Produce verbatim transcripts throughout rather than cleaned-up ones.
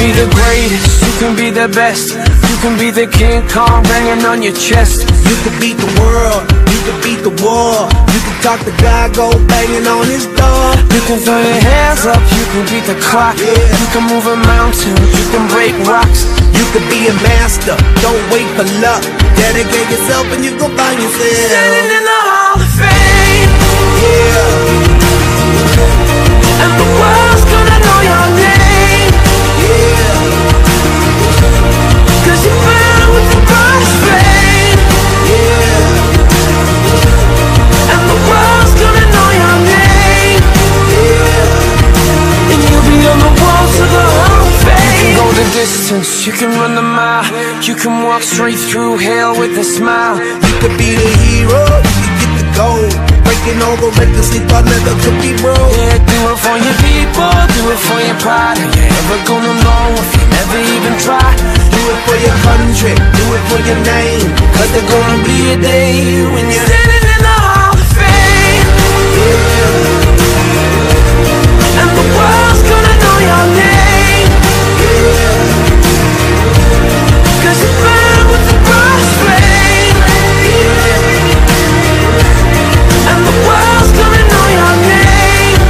be the greatest, you can be the best. You can be the King Kong banging on your chest. You can beat the world, you can beat the war. You can talk to God, go banging on his door. You can throw your hands up, you can beat the clock. Yeah. You can move a mountain, you can break rocks. You can be a master, don't wait for luck. Dedicate yourself and you gon' find yourself Standing in the Hall of Fame. Yeah, And the world's gonna know your name. yeah, Cause you burn with the brightest flame. yeah, And the world's gonna know your name. yeah. And you'll be on the walls of the Hall of Fame. You can go the distance, you can run the mile. You can walk straight through hell with a smile. You could be the hero, you can get the gold. Breaking all the records they thought never could be broke. Yeah, do it for your people, do it for your pride. Are you ever gonna know if you never even try? Do it for your country, do it for your name. Cause there's gonna be a day when you're standing in the Hall of Fame. And the world's gonna know your name. Cause you burn with the brightest flame. And the world's gonna know your name.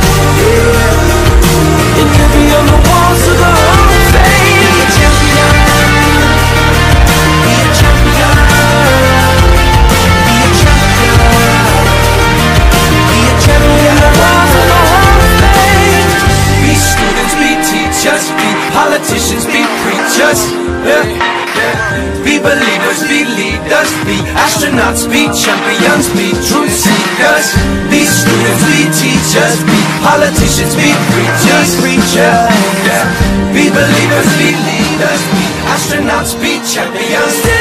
And you'll be on the walls of the Hall of Fame. Be a champion, be a champion, be a champion, be a champion. The walls of the Hall of Fame. Be students, be teachers, be politicians, be preachers, yeah, yeah. Be believers, be leaders, be astronauts, be champions, be truth seekers. Be students, be teachers, be politicians, be preachers, preachers, yeah. Be believers, be leaders, be astronauts, be champions.